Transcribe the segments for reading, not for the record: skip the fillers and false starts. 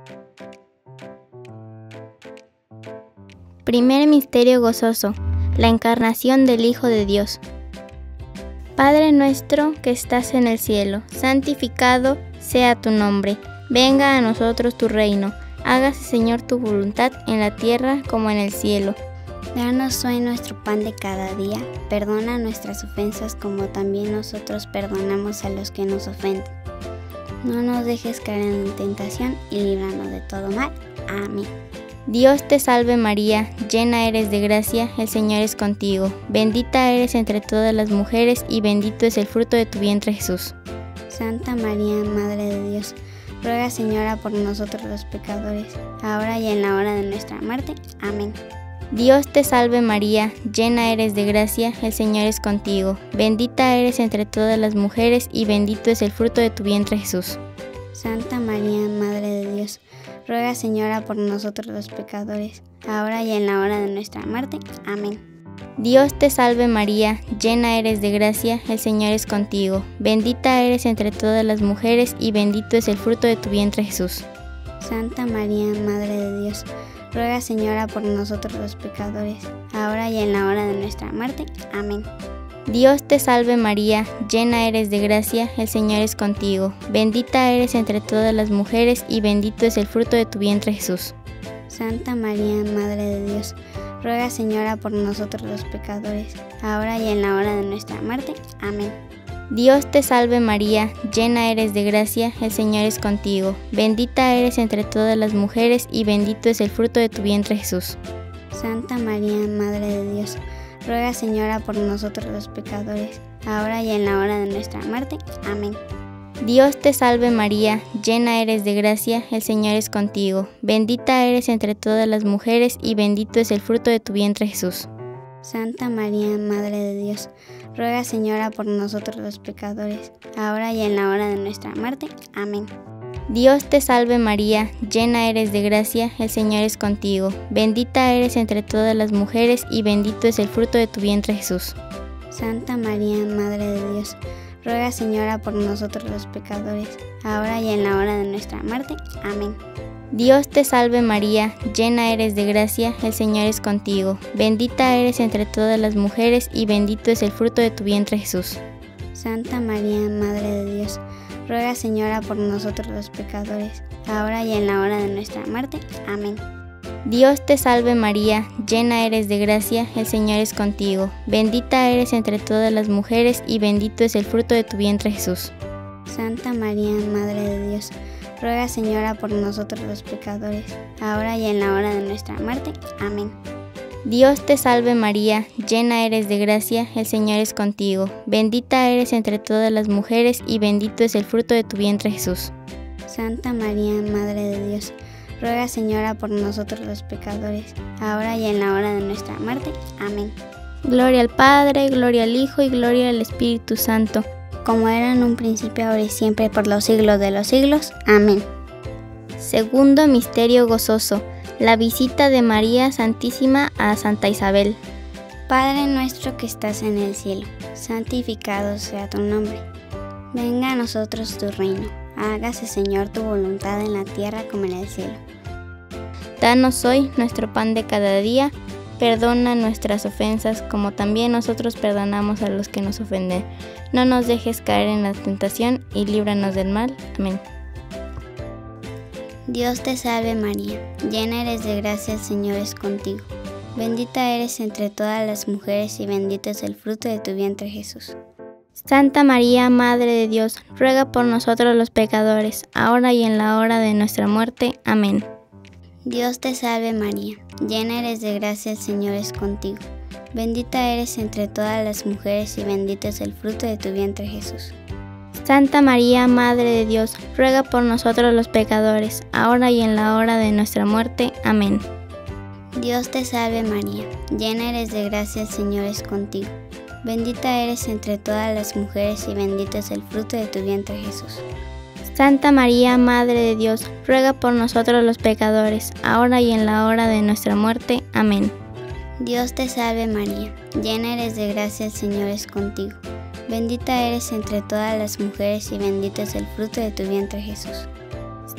Primer misterio gozoso, la encarnación del Hijo de Dios. Padre nuestro que estás en el cielo, santificado sea tu nombre. Venga a nosotros tu reino. Hágase, Señor, tu voluntad en la tierra como en el cielo. Danos hoy nuestro pan de cada día. Perdona nuestras ofensas como también nosotros perdonamos a los que nos ofenden. No nos dejes caer en tentación y líbranos de todo mal. Amén. Dios te salve María, llena eres de gracia, el Señor es contigo. Bendita eres entre todas las mujeres y bendito es el fruto de tu vientre Jesús. Santa María, Madre de Dios, ruega, Señora, por nosotros los pecadores, ahora y en la hora de nuestra muerte. Amén. Dios te salve María, llena eres de gracia, el Señor es contigo. Bendita eres entre todas las mujeres y bendito es el fruto de tu vientre Jesús. Santa María, Madre de Dios, ruega, Señora, por nosotros los pecadores, ahora y en la hora de nuestra muerte. Amén. Dios te salve María, llena eres de gracia, el Señor es contigo. Bendita eres entre todas las mujeres y bendito es el fruto de tu vientre Jesús. Santa María, Madre de Dios, ruega, Señora, por nosotros los pecadores, ahora y en la hora de nuestra muerte. Amén. Dios te salve María, llena eres de gracia, el Señor es contigo. Bendita eres entre todas las mujeres y bendito es el fruto de tu vientre Jesús. Santa María, Madre de Dios, ruega, Señora, por nosotros los pecadores, ahora y en la hora de nuestra muerte. Amén. Dios te salve María, llena eres de gracia, el Señor es contigo. Bendita eres entre todas las mujeres y bendito es el fruto de tu vientre Jesús. Santa María, Madre de Dios, ruega, Señora, por nosotros los pecadores, ahora y en la hora de nuestra muerte. Amén. Dios te salve María, llena eres de gracia, el Señor es contigo. Bendita eres entre todas las mujeres y bendito es el fruto de tu vientre Jesús. Santa María, Madre de Dios, ruega, Señora, por nosotros los pecadores, ahora y en la hora de nuestra muerte. Amén. Dios te salve María, llena eres de gracia, el Señor es contigo. Bendita eres entre todas las mujeres y bendito es el fruto de tu vientre Jesús. Santa María, Madre de Dios, ruega, Señora, por nosotros los pecadores, ahora y en la hora de nuestra muerte. Amén. Dios te salve María, llena eres de gracia, el Señor es contigo. Bendita eres entre todas las mujeres y bendito es el fruto de tu vientre Jesús. Santa María, Madre de Dios, ruega, Señora, por nosotros los pecadores, ahora y en la hora de nuestra muerte. Amén. Dios te salve María, llena eres de gracia, el Señor es contigo. Bendita eres entre todas las mujeres y bendito es el fruto de tu vientre Jesús. Santa María, Madre de Dios, ruega, Señora, por nosotros los pecadores, ahora y en la hora de nuestra muerte. Amén. Dios te salve María, llena eres de gracia, el Señor es contigo. Bendita eres entre todas las mujeres y bendito es el fruto de tu vientre Jesús. Santa María, Madre de Dios, ruega, Señora, por nosotros los pecadores, ahora y en la hora de nuestra muerte. Amén. Gloria al Padre, gloria al Hijo y gloria al Espíritu Santo, como era en un principio, ahora y siempre, por los siglos de los siglos. Amén. Segundo misterio gozoso, la visita de María Santísima a Santa Isabel. Padre nuestro que estás en el cielo, santificado sea tu nombre. Venga a nosotros tu reino. Hágase, Señor, tu voluntad en la tierra como en el cielo. Danos hoy nuestro pan de cada día. Perdona nuestras ofensas como también nosotros perdonamos a los que nos ofenden. No nos dejes caer en la tentación y líbranos del mal. Amén. Dios te salve María, llena eres de gracia, el Señor es contigo. Bendita eres entre todas las mujeres y bendito es el fruto de tu vientre Jesús. Santa María, Madre de Dios, ruega por nosotros los pecadores, ahora y en la hora de nuestra muerte. Amén. Dios te salve María, llena eres de gracia, el Señor es contigo. Bendita eres entre todas las mujeres y bendito es el fruto de tu vientre Jesús. Santa María, Madre de Dios, ruega por nosotros los pecadores, ahora y en la hora de nuestra muerte. Amén. Dios te salve María, llena eres de gracia, el Señor es contigo. Bendita eres entre todas las mujeres y bendito es el fruto de tu vientre Jesús. Santa María, Madre de Dios, ruega por nosotros los pecadores, ahora y en la hora de nuestra muerte. Amén. Dios te salve María, llena eres de gracia, el Señor es contigo. Bendita eres entre todas las mujeres y bendito es el fruto de tu vientre Jesús.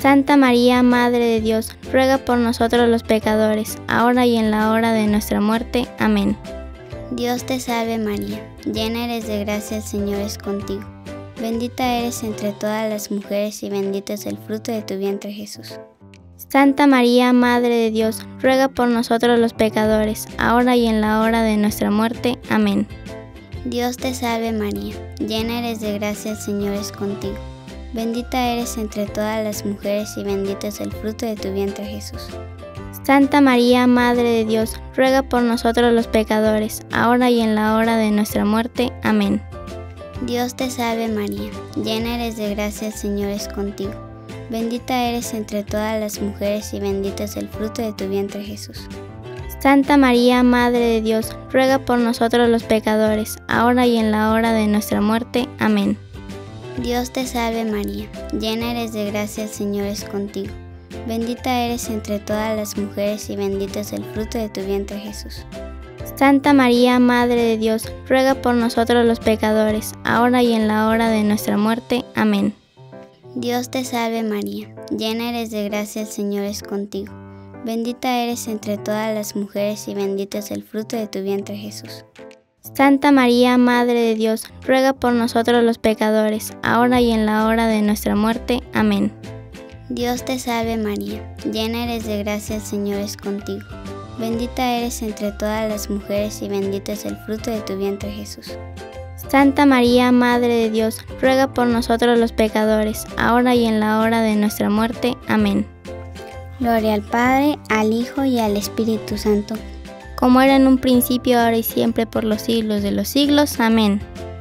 Santa María, Madre de Dios, ruega por nosotros los pecadores, ahora y en la hora de nuestra muerte. Amén. Dios te salve María, llena eres de gracia, el Señor es contigo. Bendita eres entre todas las mujeres y bendito es el fruto de tu vientre Jesús. Santa María, Madre de Dios, ruega por nosotros los pecadores, ahora y en la hora de nuestra muerte. Amén. Dios te salve María, llena eres de gracia, el Señor es contigo. Bendita eres entre todas las mujeres y bendito es el fruto de tu vientre Jesús. Santa María, Madre de Dios, ruega por nosotros los pecadores, ahora y en la hora de nuestra muerte. Amén. Dios te salve María, llena eres de gracia, el Señor es contigo. Bendita eres entre todas las mujeres y bendito es el fruto de tu vientre Jesús. Santa María, Madre de Dios, ruega por nosotros los pecadores, ahora y en la hora de nuestra muerte. Amén. Dios te salve María, llena eres de gracia, el Señor es contigo. Bendita eres entre todas las mujeres y bendito es el fruto de tu vientre Jesús. Santa María, Madre de Dios, ruega por nosotros los pecadores, ahora y en la hora de nuestra muerte. Amén. Dios te salve María, llena eres de gracia, el Señor es contigo. Bendita eres entre todas las mujeres y bendito es el fruto de tu vientre Jesús. Santa María, Madre de Dios, ruega por nosotros los pecadores, ahora y en la hora de nuestra muerte. Amén. Dios te salve María, llena eres de gracia, el Señor es contigo. Bendita eres entre todas las mujeres y bendito es el fruto de tu vientre Jesús. Santa María, Madre de Dios, ruega por nosotros los pecadores, ahora y en la hora de nuestra muerte. Amén. Gloria al Padre, al Hijo y al Espíritu Santo. Como era en un principio, ahora y siempre, por los siglos de los siglos. Amén.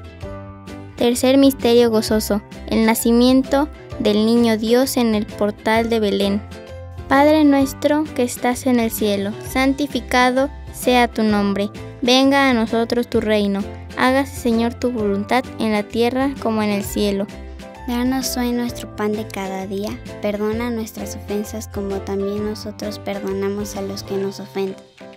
Tercer misterio gozoso, el nacimiento del niño Dios en el portal de Belén. Padre nuestro que estás en el cielo, santificado sea tu nombre. Venga a nosotros tu reino. Hágase, Señor, tu voluntad en la tierra como en el cielo. Danos hoy nuestro pan de cada día. Perdona nuestras ofensas como también nosotros perdonamos a los que nos ofenden.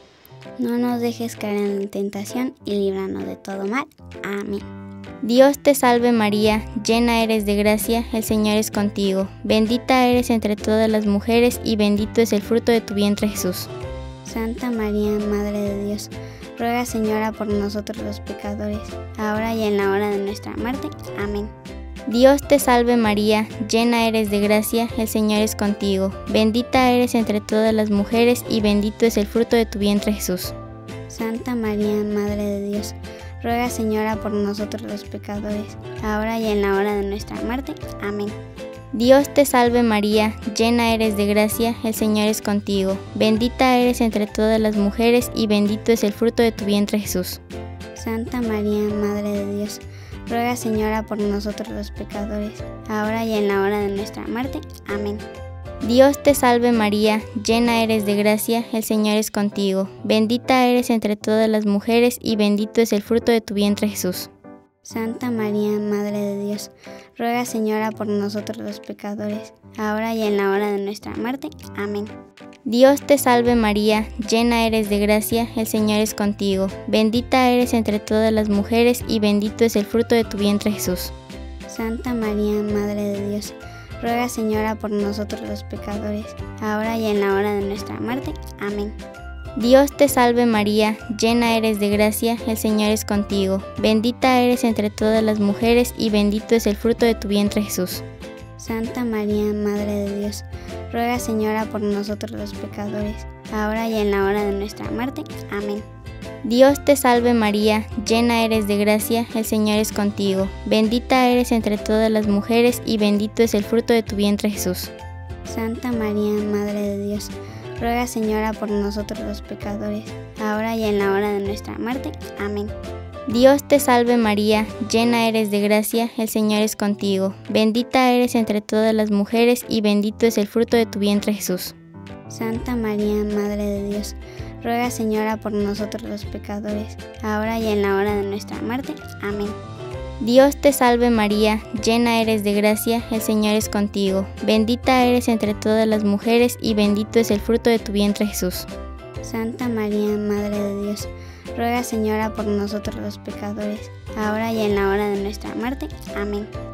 No nos dejes caer en la tentación y líbranos de todo mal. Amén. Dios te salve María, llena eres de gracia, el Señor es contigo. Bendita eres entre todas las mujeres y bendito es el fruto de tu vientre Jesús. Santa María, Madre de Dios, ruega Señora por nosotros los pecadores, ahora y en la hora de nuestra muerte. Amén. Dios te salve María, llena eres de gracia, el Señor es contigo. Bendita eres entre todas las mujeres y bendito es el fruto de tu vientre Jesús. Santa María, Madre de Dios, ruega Señora por nosotros los pecadores, ahora y en la hora de nuestra muerte. Amén. Dios te salve María, llena eres de gracia, el Señor es contigo. Bendita eres entre todas las mujeres y bendito es el fruto de tu vientre Jesús. Santa María, Madre de Dios, ruega Señora por nosotros los pecadores, ahora y en la hora de nuestra muerte. Amén. Dios te salve María, llena eres de gracia, el Señor es contigo. Bendita eres entre todas las mujeres y bendito es el fruto de tu vientre Jesús. Santa María, Madre de Dios, ruega Señora por nosotros los pecadores, ahora y en la hora de nuestra muerte. Amén. Dios te salve María, llena eres de gracia, el Señor es contigo. Bendita eres entre todas las mujeres y bendito es el fruto de tu vientre Jesús. Santa María, Madre de Dios, ruega Señora por nosotros los pecadores, ahora y en la hora de nuestra muerte. Amén. Dios te salve María, llena eres de gracia, el Señor es contigo. Bendita eres entre todas las mujeres y bendito es el fruto de tu vientre Jesús. Santa María, Madre de Dios, ruega Señora por nosotros los pecadores, ahora y en la hora de nuestra muerte. Amén. Dios te salve María, llena eres de gracia, el Señor es contigo. Bendita eres entre todas las mujeres y bendito es el fruto de tu vientre Jesús. Santa María, Madre de Dios, ruega Señora por nosotros los pecadores, ahora y en la hora de nuestra muerte. Amén. Dios te salve María, llena eres de gracia, el Señor es contigo. Bendita eres entre todas las mujeres y bendito es el fruto de tu vientre Jesús. Santa María, Madre de Dios, ruega Señora por nosotros los pecadores, ahora y en la hora de nuestra muerte. Amén. Dios te salve María, llena eres de gracia, el Señor es contigo. Bendita eres entre todas las mujeres y bendito es el fruto de tu vientre Jesús. Santa María, Madre de Dios, ruega Señora por nosotros los pecadores, ahora y en la hora de nuestra muerte. Amén.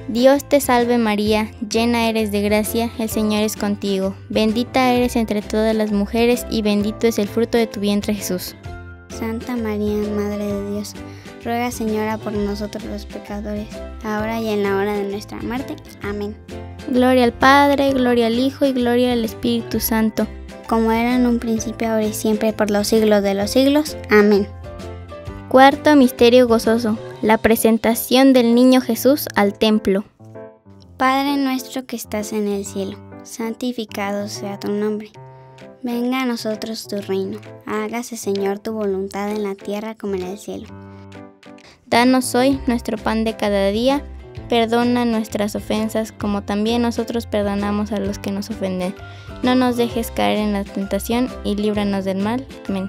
Dios te salve María, llena eres de gracia, el Señor es contigo. Bendita eres entre todas las mujeres y bendito es el fruto de tu vientre Jesús. Santa María, Madre de Dios, ruega Señora por nosotros los pecadores, ahora y en la hora de nuestra muerte. Amén. Gloria al Padre, gloria al Hijo y gloria al Espíritu Santo. Como era en un principio, ahora y siempre, por los siglos de los siglos. Amén. Cuarto misterio gozoso, la presentación del niño Jesús al templo. Padre nuestro que estás en el cielo, santificado sea tu nombre. Venga a nosotros tu reino. Hágase, Señor, tu voluntad en la tierra como en el cielo. Danos hoy nuestro pan de cada día. Perdona nuestras ofensas como también nosotros perdonamos a los que nos ofenden. No nos dejes caer en la tentación y líbranos del mal. Amén.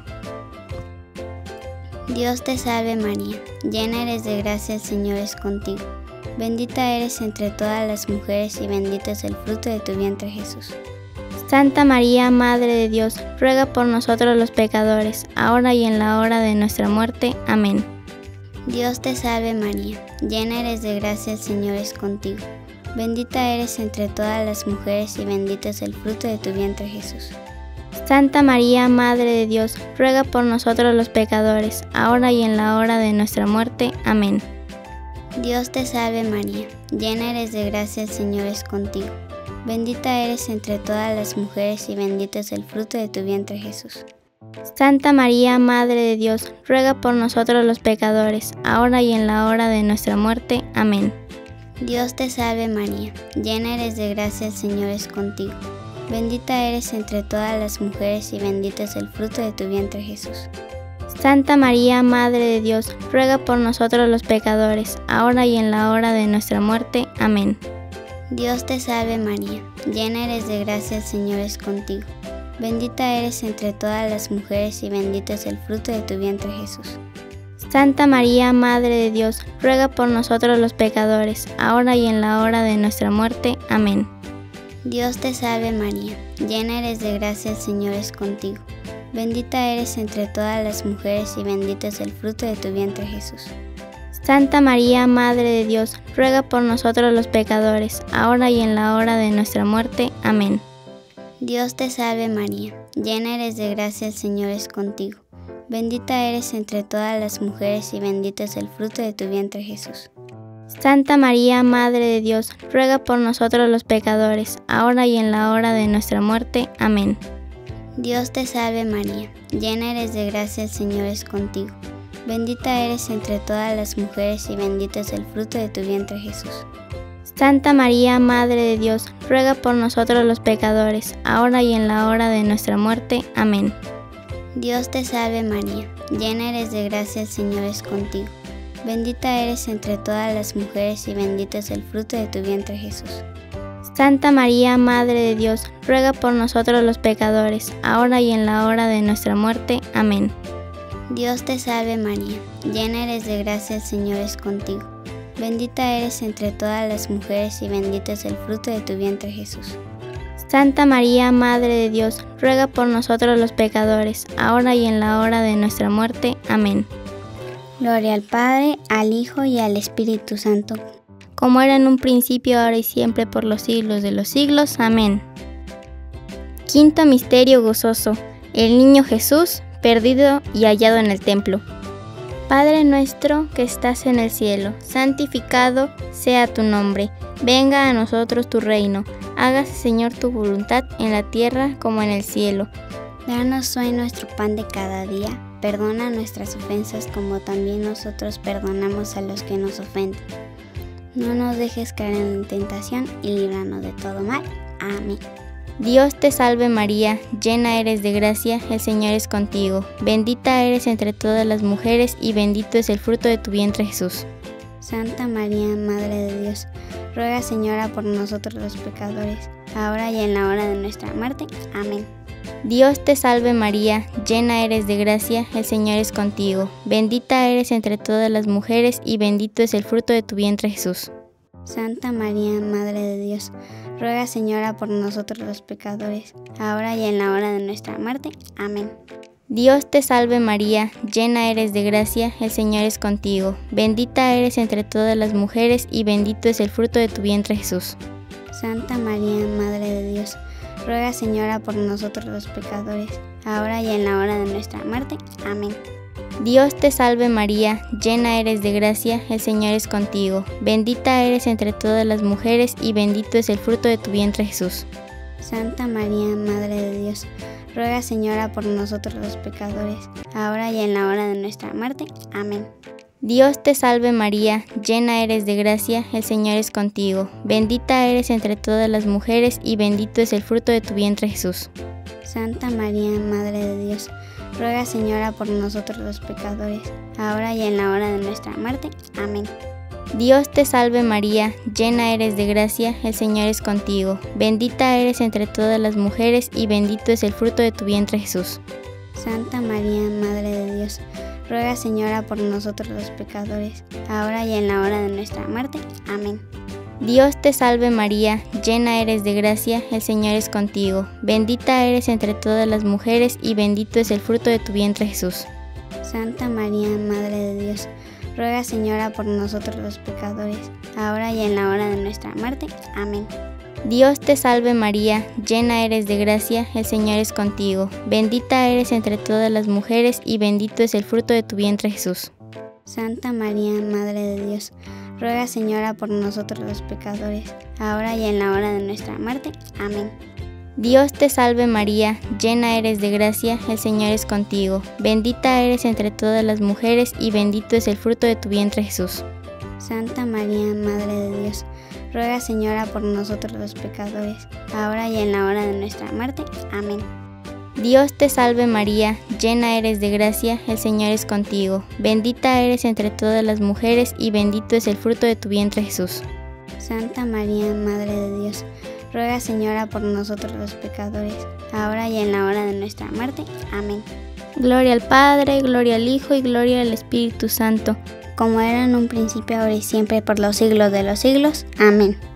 Dios te salve María, llena eres de gracia, el Señor es contigo. Bendita eres entre todas las mujeres y bendito es el fruto de tu vientre Jesús. Santa María, Madre de Dios, ruega por nosotros los pecadores, ahora y en la hora de nuestra muerte. Amén. Dios te salve María, llena eres de gracia, el Señor es contigo. Bendita eres entre todas las mujeres y bendito es el fruto de tu vientre Jesús. Santa María, Madre de Dios, ruega por nosotros los pecadores, ahora y en la hora de nuestra muerte. Amén. Dios te salve María, llena eres de gracia, el Señor es contigo. Bendita eres entre todas las mujeres y bendito es el fruto de tu vientre Jesús. Santa María, Madre de Dios, ruega por nosotros los pecadores, ahora y en la hora de nuestra muerte. Amén. Dios te salve María, llena eres de gracia, el Señor es contigo. Bendita eres entre todas las mujeres y bendito es el fruto de tu vientre Jesús. Santa María, Madre de Dios, ruega por nosotros los pecadores, ahora y en la hora de nuestra muerte. Amén. Dios te salve María, llena eres de gracia, el Señor es contigo. Bendita eres entre todas las mujeres y bendito es el fruto de tu vientre Jesús. Santa María, Madre de Dios, ruega por nosotros los pecadores, ahora y en la hora de nuestra muerte. Amén. Dios te salve María, llena eres de gracia, el Señor es contigo. Bendita eres entre todas las mujeres y bendito es el fruto de tu vientre Jesús. Santa María, Madre de Dios, ruega por nosotros los pecadores, ahora y en la hora de nuestra muerte. Amén. Dios te salve María, llena eres de gracia, el Señor es contigo. Bendita eres entre todas las mujeres y bendito es el fruto de tu vientre Jesús. Santa María, Madre de Dios, ruega por nosotros los pecadores, ahora y en la hora de nuestra muerte. Amén. Dios te salve María, llena eres de gracia, el Señor es contigo. Bendita eres entre todas las mujeres y bendito es el fruto de tu vientre Jesús. Santa María, Madre de Dios, ruega por nosotros los pecadores, ahora y en la hora de nuestra muerte. Amén. Dios te salve María, llena eres de gracia, el Señor es contigo. Bendita eres entre todas las mujeres y bendito es el fruto de tu vientre Jesús. Santa María, Madre de Dios, ruega por nosotros los pecadores, ahora y en la hora de nuestra muerte. Amén. Dios te salve María, llena eres de gracia, el Señor es contigo. Bendita eres entre todas las mujeres y bendito es el fruto de tu vientre Jesús. Santa María, Madre de Dios, ruega por nosotros los pecadores, ahora y en la hora de nuestra muerte. Amén. Gloria al Padre, al Hijo y al Espíritu Santo. Como era en un principio, ahora y siempre, por los siglos de los siglos. Amén. Quinto misterio gozoso, el niño Jesús, perdido y hallado en el templo. Padre nuestro que estás en el cielo, santificado sea tu nombre. Venga a nosotros tu reino. Hágase, Señor, tu voluntad en la tierra como en el cielo. Danos hoy nuestro pan de cada día. Perdona nuestras ofensas como también nosotros perdonamos a los que nos ofenden. No nos dejes caer en la tentación y líbranos de todo mal. Amén. Dios te salve María, llena eres de gracia, el Señor es contigo. Bendita eres entre todas las mujeres y bendito es el fruto de tu vientre Jesús. Santa María, Madre de Dios, ruega Señora por nosotros los pecadores, ahora y en la hora de nuestra muerte. Amén. Dios te salve María, llena eres de gracia, el Señor es contigo. Bendita eres entre todas las mujeres y bendito es el fruto de tu vientre Jesús. Santa María, Madre de Dios, ruega Señora por nosotros los pecadores, ahora y en la hora de nuestra muerte. Amén. Dios te salve María, llena eres de gracia, el Señor es contigo. Bendita eres entre todas las mujeres y bendito es el fruto de tu vientre Jesús. Santa María, Madre de Dios, ruega Señora por nosotros los pecadores, ahora y en la hora de nuestra muerte. Amén. Dios te salve María, llena eres de gracia, el Señor es contigo. Bendita eres entre todas las mujeres y bendito es el fruto de tu vientre Jesús. Santa María, Madre de Dios, ruega Señora por nosotros los pecadores, ahora y en la hora de nuestra muerte. Amén. Dios te salve María, llena eres de gracia, el Señor es contigo. Bendita eres entre todas las mujeres y bendito es el fruto de tu vientre Jesús. Santa María, Madre de Dios, ruega Señora por nosotros los pecadores, ahora y en la hora de nuestra muerte. Amén. Dios te salve María, llena eres de gracia, el Señor es contigo. Bendita eres entre todas las mujeres y bendito es el fruto de tu vientre Jesús. Santa María, Madre de Dios, ruega Señora por nosotros los pecadores, ahora y en la hora de nuestra muerte. Amén. Dios te salve María, llena eres de gracia, el Señor es contigo. Bendita eres entre todas las mujeres y bendito es el fruto de tu vientre Jesús. Santa María, Madre de Dios, ruega Señora por nosotros los pecadores, ahora y en la hora de nuestra muerte. Amén. Dios te salve María, llena eres de gracia, el Señor es contigo. Bendita eres entre todas las mujeres y bendito es el fruto de tu vientre Jesús. Santa María, Madre de Dios, ruega Señora por nosotros los pecadores, ahora y en la hora de nuestra muerte. Amén. Dios te salve María, llena eres de gracia, el Señor es contigo. Bendita eres entre todas las mujeres y bendito es el fruto de tu vientre Jesús. Santa María, Madre de Dios, ruega Señora por nosotros los pecadores, ahora y en la hora de nuestra muerte. Amén. Dios te salve María, llena eres de gracia, el Señor es contigo. Bendita eres entre todas las mujeres y bendito es el fruto de tu vientre Jesús. Santa María, Madre de Dios, ruega Señora por nosotros los pecadores, ahora y en la hora de nuestra muerte. Amén. Gloria al Padre, gloria al Hijo y gloria al Espíritu Santo, como era en un principio, ahora y siempre, por los siglos de los siglos. Amén.